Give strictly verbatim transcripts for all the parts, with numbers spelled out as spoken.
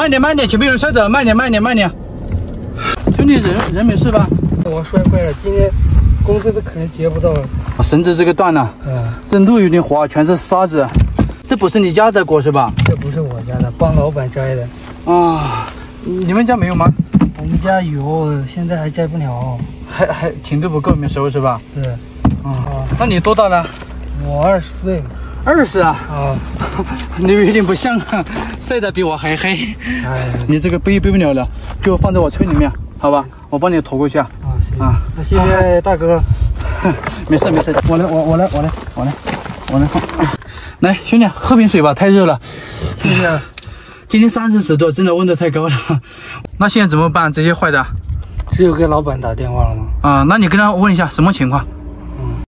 慢点慢点，前面有人摔倒，慢点慢点慢点。兄弟，人人没事吧？ 我摔坏了，今天工资都可能结不到了。 绳子这个断了，嗯，这路有点滑，全是沙子。这不是你家的果是吧？ 这不是我家的，帮老板摘的。 啊，你们家没有吗？ 我们家有，现在还摘不了， 还还甜度不够，没熟是吧？ 对。 啊，那你多大了？ 我二十岁。 二十啊？ 啊， 你有点不像啊，晒得比我还黑。哎，你这个背背不了了，就放在我车里面，好吧？我帮你驮过去啊。 啊，行啊，那谢谢大哥。 没事没事，我来我我来我来我来我来放。来，兄弟，喝瓶水吧，太热了。 谢谢。 今天三十多，真的温度太高了。那现在怎么办？这些坏的， 只有给老板打电话了吗？ 啊，那你跟他问一下什么情况。 嗯。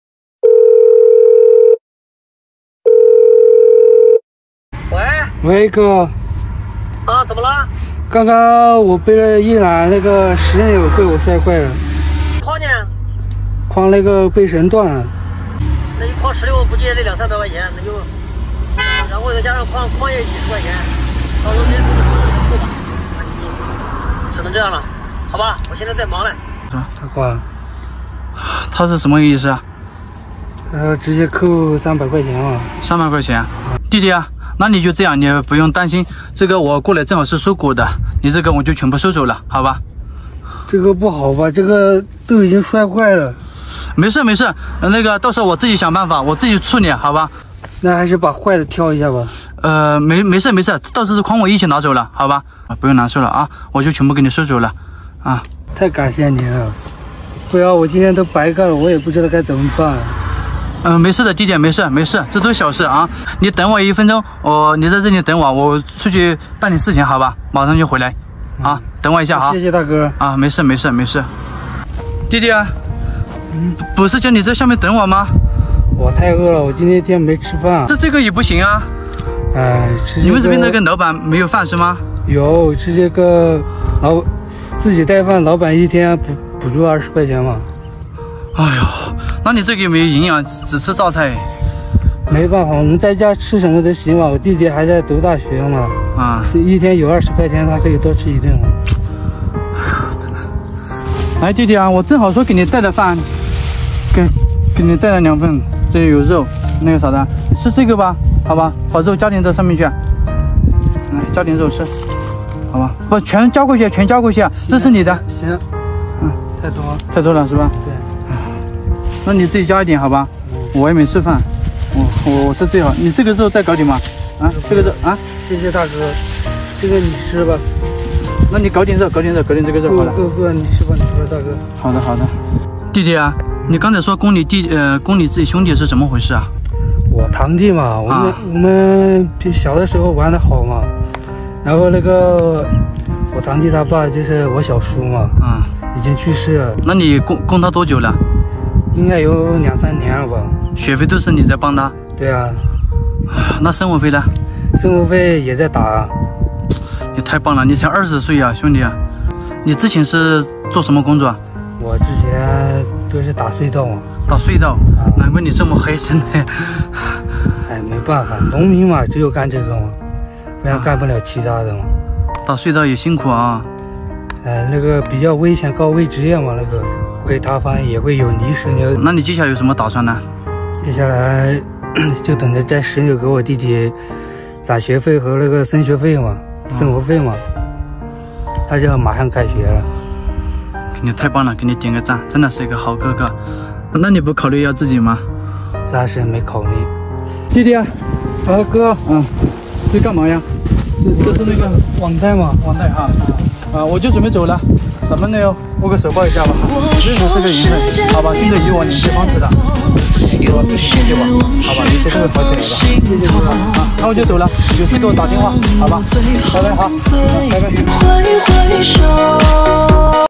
喂。 喂，哥。 啊，怎么了？ 刚刚我背了一篮那个石榴被我摔坏了。 筐呢？ 筐那个背绳断了。 那一筐石榴不借这两三百块钱，那就，然后再加上筐筐也几十块钱，到时候直接付吧。那你只能这样了，好吧？我现在在忙嘞。 啊，他挂了。 他是什么意思啊？ 呃，直接扣三百块钱嘛。 三百块钱，弟弟啊，那你就这样，你不用担心。这个我过来正好是收果的，你这个我就全部收走了，好吧？ 这个不好吧？这个都已经摔坏了。 没事没事，那个到时候我自己想办法，我自己处理，好吧？ 那还是把坏的挑一下吧。 呃，没没事没事，到时候筐我一起拿走了，好吧？啊，不用难受了啊，我就全部给你收走了，啊。 太感谢你了，不然我今天都白干了，我也不知道该怎么办。 嗯、呃，没事的，弟弟，没事没事，这都小事啊。你等我一分钟，我你在这里等我，我出去办点事情，好吧？马上就回来，啊，嗯、等我一下啊。 谢谢大哥。 啊，没事没事没事。弟弟啊。嗯，不是叫你在下面等我吗？ 我太饿了，我今天一天没吃饭。 这这个也不行啊！ 哎，吃、这个、 你们这边那个老板没有饭是吗？ 有，吃这个老自己带饭，老板一天补补助二十块钱嘛。 哎呦，那你这个有没有营养？只吃榨菜？ 没办法，我们在家吃什么都行嘛。我弟弟还在读大学嘛， 啊， 是一天有二十块钱，他可以多吃一顿嘛。 真的。来，弟弟啊，我正好说给你带的饭。给给你带了两份，这有肉，那个啥的，吃这个吧，好吧，把肉加点到上面去，来加点肉吃，好吧，不全加过去，全加过去，这是你的。 行， 嗯， 太多太多了是吧？ 对， 那你自己加一点好吧？我也没吃饭，我我我吃最好，你这个肉再搞点嘛，啊，这个肉啊， 谢谢大哥，这个你吃吧， 那你搞点肉，搞点肉，搞点这个肉好了。 哥哥，你吃吧，你吃吧，大哥。 好的好的，弟弟啊。你刚才说供你弟呃供你自己兄弟是怎么回事啊？ 我堂弟嘛，我们、啊、我们小的时候玩的好嘛，然后那个我堂弟他爸就是我小叔嘛，啊，已经去世了。 那你供供他多久了？ 应该有两三年了吧。 学费都是你在帮他？ 对啊。 那生活费呢？ 生活费也在打。 你太棒了，你才二十岁啊，兄弟啊！你之前是做什么工作？ 我之前都是打隧道嘛， 打隧道，啊、难怪你这么黑，真的。 哎，没办法，农民嘛，只有干这个嘛，不然干不了其他的嘛。 打隧道也辛苦啊。 哎，那个比较危险，高危职业嘛，那个会塌方，也会有泥石流。 那你接下来有什么打算呢？ 接下来就等着摘石榴给我弟弟攒学费和那个升学费嘛，生活费嘛。嗯、他就要马上开学了。 你太棒了，给你点个赞，真的是一个好哥哥。那你不考虑要自己吗？ 暂时没考虑。 弟弟啊， 啊哥， 嗯，这干嘛呀？这这是那个网贷嘛， 网贷哈。啊，我就准备走了，咱们呢握个手抱一下吧。认识这个缘分，好吧，兄弟以我联系方式的，给我自己联系我，好吧，一切都会好起来的。谢谢你啊，那我就走了，有事给我打电话，好吧，拜拜，好，拜拜。